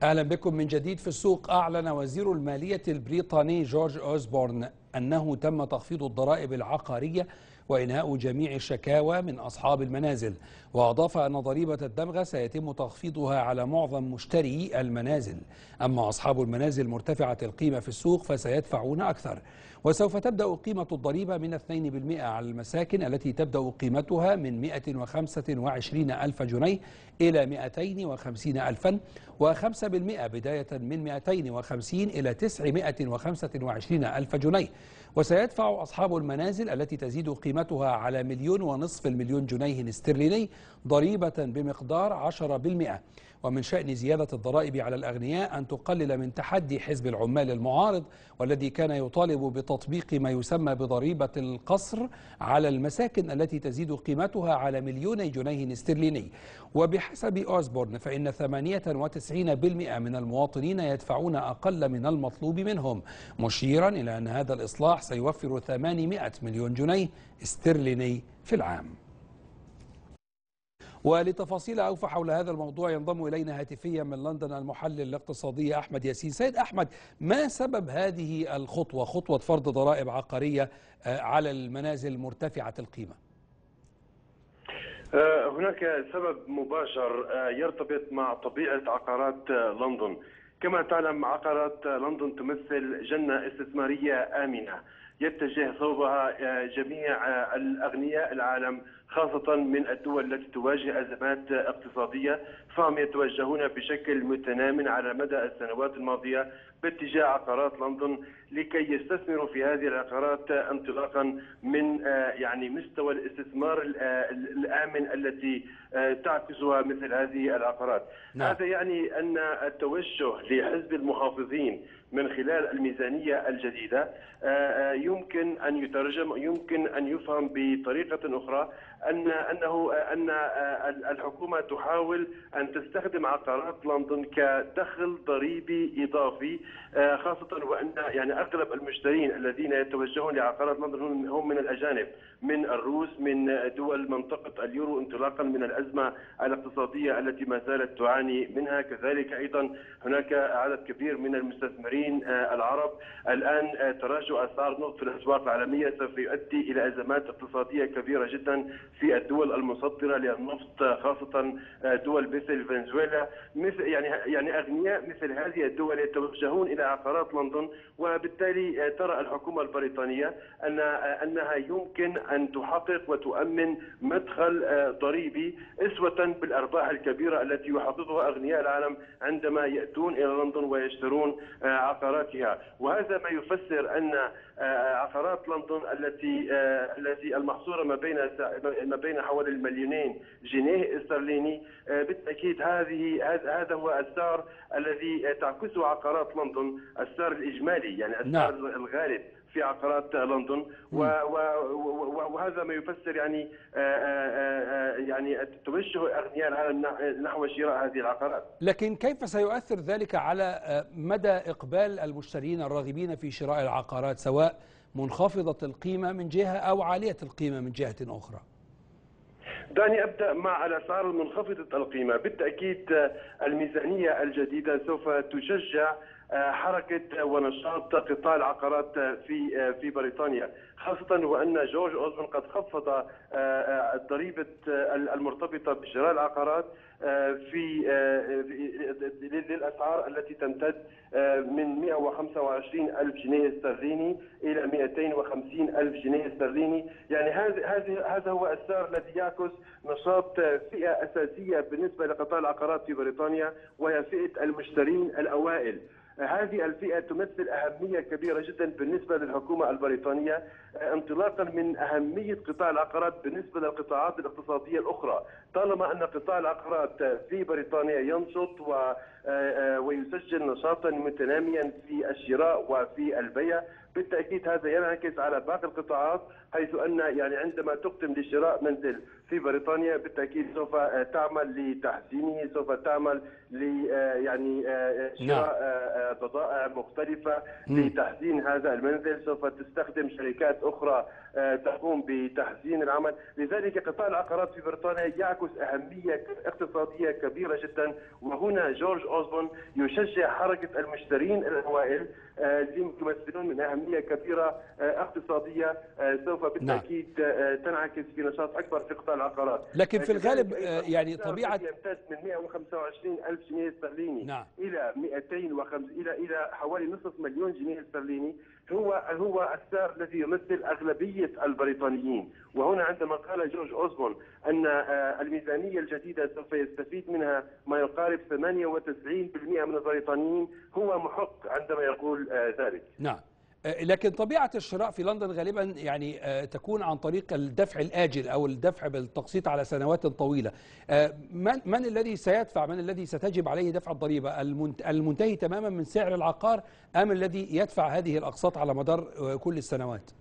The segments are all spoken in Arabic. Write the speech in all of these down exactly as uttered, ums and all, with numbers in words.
أهلا بكم من جديد في السوق. أعلن وزير المالية البريطاني جورج أوزبورن أنه تم تخفيض الضرائب العقارية وإنهاء جميع الشكاوى من أصحاب المنازل، وأضاف أن ضريبة الدمغة سيتم تخفيضها على معظم مشتري المنازل، أما أصحاب المنازل مرتفعة القيمة في السوق فسيدفعون أكثر. وسوف تبدأ قيمة الضريبة من اثنين بالمئة على المساكن التي تبدأ قيمتها من مئة وخمسة وعشرين ألف جنيه إلى مئتين وخمسين ألفا، وخمسة بالمئة بداية من مئتين وخمسين إلى تسعمئة وخمسة وعشرين ألف جنيه. وسيدفع أصحاب المنازل التي تزيد قيمتها على مليون ونصف المليون جنيه استرليني ضريبة بمقدار عشرة بالمئة. ومن شأن زيادة الضرائب على الأغنياء أن تقلل من تحدي حزب العمال المعارض، والذي كان يطالب بتطبيق ما يسمى بضريبة القصر على المساكن التي تزيد قيمتها على مليوني جنيه استرليني. وبحسب أوزبورن فإن ثمانية وتسعين بالمئة من المواطنين يدفعون أقل من المطلوب منهم، مشيرا إلى أن هذا الإصلاح سيوفر ثمانمئة مليون جنيه استرليني في العام. ولتفاصيل أوفى حول هذا الموضوع ينضم إلينا هاتفيا من لندن المحلل الاقتصادي أحمد ياسين. سيد أحمد، ما سبب هذه الخطوة، خطوة فرض ضرائب عقارية على المنازل مرتفعة القيمة؟ هناك سبب مباشر يرتبط مع طبيعة عقارات لندن. كما تعلم عقارات لندن تمثل جنة استثمارية آمنة يتجه صوبها جميع الأغنياء العالم، خاصة من الدول التي تواجه أزمات اقتصادية، فهم يتوجهون بشكل متنام على مدى السنوات الماضية باتجاه عقارات لندن لكي يستثمروا في هذه العقارات انطلاقا من يعني مستوى الاستثمار الآمن التي تعكسها مثل هذه العقارات. نعم. هذا يعني أن التوجه لحزب المحافظين من خلال الميزانية الجديدة يمكن أن يترجم يمكن أن يفهم بطريقة أخرى أن أنه أن الحكومة تحاول أن تستخدم عقارات لندن كدخل ضريبي إضافي، خاصة وأن يعني أغلب المشترين الذين يتوجهون لعقارات لندن هم من الأجانب، من الروس، من دول منطقة اليورو انطلاقا من الأزمة الاقتصادية التي ما زالت تعاني منها. كذلك أيضا هناك عدد كبير من المستثمرين العرب. الآن تراجع أسعار النفط في الأسواق العالمية سوف يؤدي إلى أزمات اقتصادية كبيرة جدا في الدول المصدرة للنفط، خاصة دول مثل فنزويلا. مثل يعني يعني أغنياء مثل هذه الدول يتوجهون إلى عقارات لندن، وبالتالي ترى الحكومة البريطانية أن أنها يمكن أن تحقق وتؤمن مدخل ضريبي أسوة بالأرباح الكبيرة التي يحققها أغنياء العالم عندما يأتون إلى لندن ويشترون عقاراتها. وهذا ما يفسر أن عقارات لندن التي التي المحصورة ما بين ما بين حوالي المليونين جنيه استرليني، بالتأكيد هذه هذا هو السعر الذي تعكسه عقارات لندن، السعر الإجمالي يعني السعر نعم. الغالب في عقارات لندن، وهذا ما يفسر يعني يعني توجه أغنياء العالم نحو شراء هذه العقارات. لكن كيف سيؤثر ذلك على مدى إقبال المشترين الراغبين في شراء العقارات، سواء منخفضة القيمة من جهة أو عالية القيمة من جهة أخرى؟ دعني أبدأ مع الأسعار المنخفضة القيمة. بالتأكيد الميزانية الجديدة سوف تشجع حركة ونشاط قطاع العقارات في في بريطانيا، خاصة وأن جورج أوزبورن قد خفض الضريبة المرتبطة بشراء العقارات في للأسعار التي تمتد من مئة وخمسة وعشرين ألف جنيه استرليني إلى مئتين وخمسين ألف جنيه استرليني. يعني هذا هذا هو السعر الذي يعكس نشاط فئة أساسية بالنسبة لقطاع العقارات في بريطانيا، وهي فئة المشترين الأوائل. هذه الفئة تمثل أهمية كبيرة جدا بالنسبة للحكومة البريطانية، انطلاقا من أهمية قطاع العقارات بالنسبة للقطاعات الاقتصادية الأخرى. طالما أن قطاع العقارات في بريطانيا ينشط و ويسجل نشاطا متناميا في الشراء وفي البيع، بالتأكيد هذا ينعكس على باقي القطاعات، حيث أن يعني عندما تقدم لشراء منزل في بريطانيا بالتأكيد سوف تعمل لتحسينه، سوف تعمل ل يعني شراء بضائع مختلفة لتحسين هذا المنزل، سوف تستخدم شركات أخرى تقوم بتحسين العمل. لذلك قطاع العقارات في بريطانيا يعكس أهمية اقتصادية كبيرة جدا، وهنا جورج أوزبورن يشجع حركة المشترين الأوائل الذين يمثلون من أهمية كبيرة اقتصادية سوف بالتأكيد نعم. تنعكس في نشاط أكبر في قطاع العقارات. لكن في الغالب يعني طبيعة يمتد من مئة وخمسة وعشرين ألف جنيه استرليني نعم. إلى مئتين وخمسة إلى إلى حوالي نصف مليون جنيه استرليني، هو هو السعر الذي يمثل أغلبية البريطانيين. وهنا عندما قال جورج أوزبورن أن الميزانية الجديدة سوف يستفيد منها ما يقارب ثمانية وتسعين بالمئة من البريطانيين، هو محق عندما يقول ذلك. نعم. لكن طبيعة الشراء في لندن غالبا يعني تكون عن طريق الدفع الآجل أو الدفع بالتقسيط على سنوات طويلة. من, من الذي سيدفع؟ من الذي ستجب عليه دفع الضريبة؟ المنتهي تماما من سعر العقار أم الذي يدفع هذه الأقساط على مدار كل السنوات؟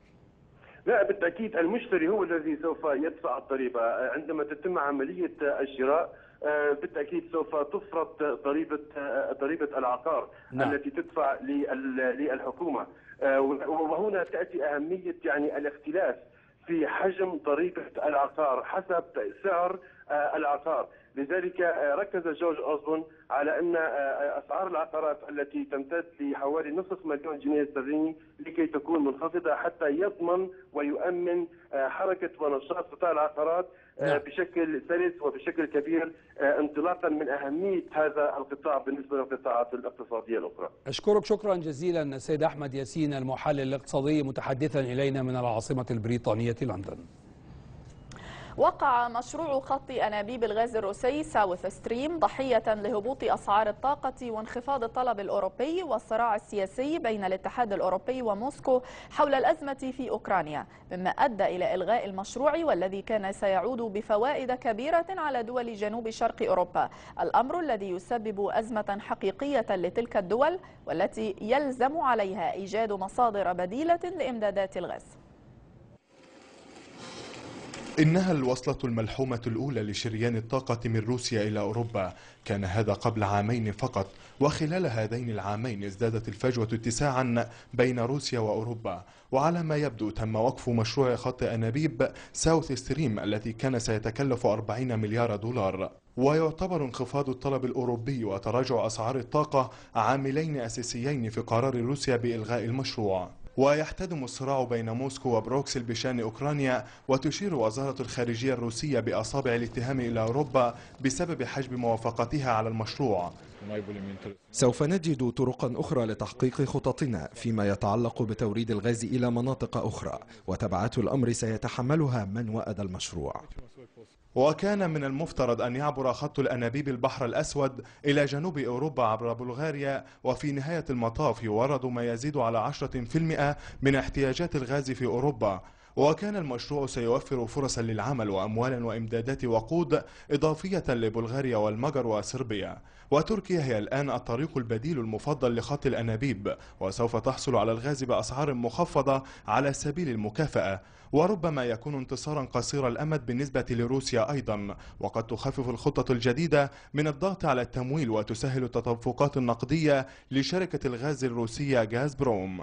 لا بالتأكيد المشتري هو الذي سوف يدفع الضريبة عندما تتم عملية الشراء. بالتأكيد سوف تفرض ضريبة ضريبة العقار نعم. التي تدفع للحكومة، وهنا تأتي أهمية يعني الاختلاف في حجم ضريبة العقار حسب سعر العقار. لذلك ركز جورج أوزبورن على أن أسعار العقارات التي تمتد لحوالي نصف مليون جنيه استرليني لكي تكون منخفضة حتى يضمن ويؤمن حركة ونشاط قطاع العقارات بشكل سلس وبشكل كبير، انطلاقا من أهمية هذا القطاع بالنسبة للقطاعات الاقتصادية الأخرى. أشكرك شكرا جزيلا السيد أحمد ياسين المحلل الاقتصادي متحدثا إلينا من العاصمة البريطانية لندن. وقع مشروع خط أنابيب الغاز الروسي ساوث ستريم ضحية لهبوط أسعار الطاقة وانخفاض الطلب الأوروبي والصراع السياسي بين الاتحاد الأوروبي وموسكو حول الأزمة في أوكرانيا، مما أدى إلى إلغاء المشروع والذي كان سيعود بفوائد كبيرة على دول جنوب شرق أوروبا، الأمر الذي يسبب أزمة حقيقية لتلك الدول والتي يلزم عليها إيجاد مصادر بديلة لإمدادات الغاز. إنها الوصلة الملحومة الأولى لشريان الطاقة من روسيا إلى أوروبا، كان هذا قبل عامين فقط، وخلال هذين العامين ازدادت الفجوة اتساعا بين روسيا وأوروبا. وعلى ما يبدو تم وقف مشروع خط أنابيب ساوث ستريم الذي كان سيتكلف أربعين مليار دولار. ويعتبر انخفاض الطلب الأوروبي وتراجع أسعار الطاقة عاملين أساسيين في قرار روسيا بإلغاء المشروع. ويحتدم الصراع بين موسكو وبروكسل بشأن أوكرانيا، وتشير وزارة الخارجية الروسية بأصابع الاتهام إلى أوروبا بسبب حجب موافقتها على المشروع. سوف نجد طرقا أخرى لتحقيق خططنا فيما يتعلق بتوريد الغاز إلى مناطق أخرى، وتبعات الأمر سيتحملها من وأد المشروع. وكان من المفترض أن يعبر خط الأنابيب البحر الأسود إلى جنوب أوروبا عبر بلغاريا، وفي نهاية المطاف يورد ما يزيد على عشرة بالمئة من احتياجات الغاز في أوروبا. وكان المشروع سيوفر فرصا للعمل وأموالا وإمدادات وقود إضافية لبلغاريا والمجر وصربيا. وتركيا هي الآن الطريق البديل المفضل لخط الأنابيب، وسوف تحصل على الغاز بأسعار مخفضة على سبيل المكافأة، وربما يكون انتصارا قصير الأمد بالنسبة لروسيا أيضا، وقد تخفف الخطة الجديدة من الضغط على التمويل وتسهل التدفقات النقدية لشركة الغاز الروسية غازبروم.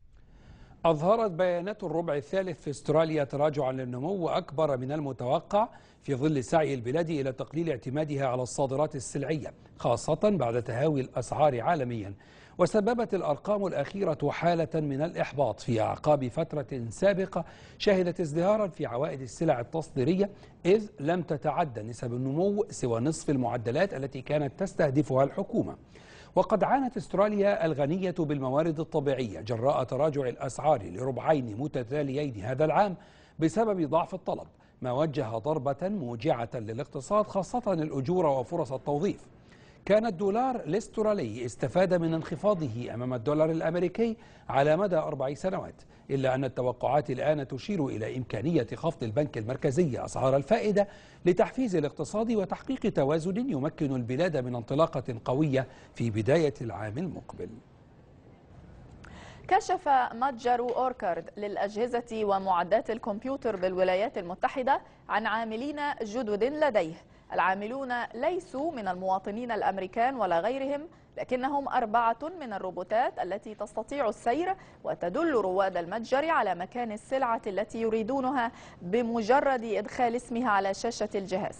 أظهرت بيانات الربع الثالث في استراليا تراجعا للنمو أكبر من المتوقع في ظل سعي البلاد إلى تقليل اعتمادها على الصادرات السلعية، خاصة بعد تهاوي الأسعار عالميا. وسببت الأرقام الأخيرة حالة من الإحباط في أعقاب فترة سابقة شهدت ازدهارا في عوائد السلع التصديرية، إذ لم تتعدى نسب النمو سوى نصف المعدلات التي كانت تستهدفها الحكومة. وقد عانت استراليا الغنية بالموارد الطبيعية جراء تراجع الأسعار لربعين متتاليين هذا العام بسبب ضعف الطلب، ما وجه ضربة موجعة للاقتصاد خاصة الأجور وفرص التوظيف. كان الدولار الاسترالي استفاد من انخفاضه أمام الدولار الأمريكي على مدى أربع سنوات، إلا أن التوقعات الآن تشير إلى إمكانية خفض البنك المركزي أسعار الفائدة لتحفيز الاقتصاد وتحقيق توازن يمكن البلاد من انطلاقة قوية في بداية العام المقبل. كشف متجر أوركارد للأجهزة ومعدات الكمبيوتر بالولايات المتحدة عن عاملين جدد لديه. العاملون ليسوا من المواطنين الأمريكان ولا غيرهم، لكنهم أربعة من الروبوتات التي تستطيع السير وتدل رواد المتجر على مكان السلعة التي يريدونها بمجرد إدخال اسمها على شاشة الجهاز.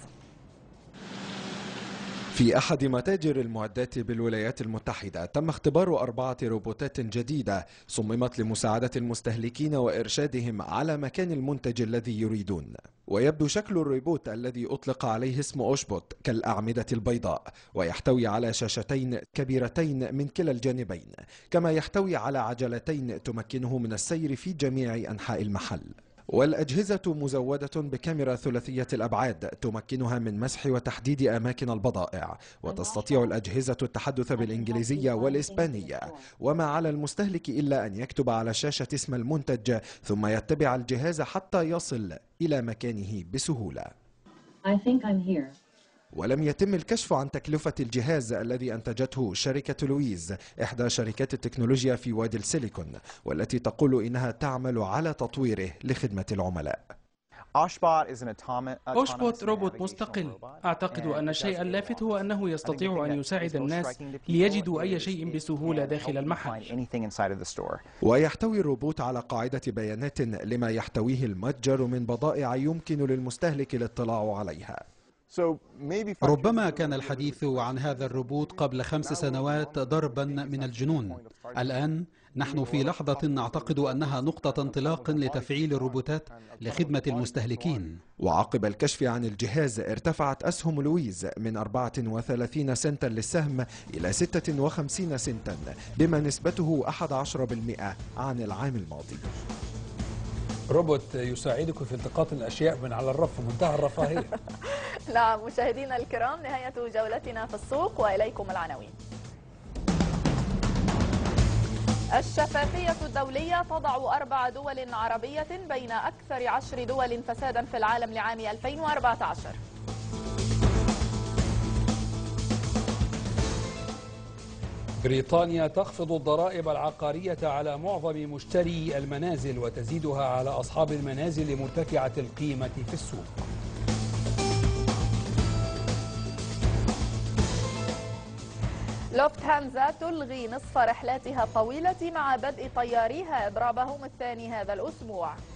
في أحد متاجر المعدات بالولايات المتحدة تم اختبار أربعة روبوتات جديدة صممت لمساعدة المستهلكين وإرشادهم على مكان المنتج الذي يريدون. ويبدو شكل الروبوت الذي أطلق عليه اسم أوشبوت كالأعمدة البيضاء، ويحتوي على شاشتين كبيرتين من كلا الجانبين، كما يحتوي على عجلتين تمكنه من السير في جميع أنحاء المحل. والأجهزة مزودة بكاميرا ثلاثية الأبعاد تمكنها من مسح وتحديد أماكن البضائع، وتستطيع الأجهزة التحدث بالإنجليزية والإسبانية، وما على المستهلك إلا أن يكتب على الشاشة اسم المنتج ثم يتبع الجهاز حتى يصل إلى مكانه بسهولة. I think I'm here. ولم يتم الكشف عن تكلفة الجهاز الذي أنتجته شركة لويز، إحدى شركات التكنولوجيا في وادي السيليكون، والتي تقول إنها تعمل على تطويره لخدمة العملاء. أوشبوت روبوت مستقل. أعتقد أن الشيء اللافت هو أنه يستطيع أن يساعد الناس ليجدوا أي شيء بسهولة داخل المحل. ويحتوي الروبوت على قاعدة بيانات لما يحتويه المتجر من بضائع يمكن للمستهلك الاطلاع عليها. ربما كان الحديث عن هذا الروبوت قبل خمس سنوات ضربا من الجنون. الآن نحن في لحظة نعتقد أنها نقطة انطلاق لتفعيل الروبوتات لخدمة المستهلكين. وعقب الكشف عن الجهاز ارتفعت أسهم لويز من أربعة وثلاثين سنتا للسهم إلى ستة وخمسين سنتا، بما نسبته أحد عشر بالمئة عن العام الماضي. روبوت يساعدك في التقاط الأشياء من على الرف، منتهى الرفاهية. نعم مشاهدينا الكرام، نهاية جولتنا في السوق وإليكم العناوين. الشفافية الدولية تضع أربع دول عربية بين أكثر عشر دول فسادا في العالم لعام ألفين وأربعة عشر. بريطانيا تخفض الضرائب العقارية على معظم مشتري المنازل وتزيدها على أصحاب المنازل مرتفعة القيمة في السوق. لوفتهانزا تلغي نصف رحلاتها الطويلة مع بدء طياريها إضرابهم الثاني هذا الأسبوع.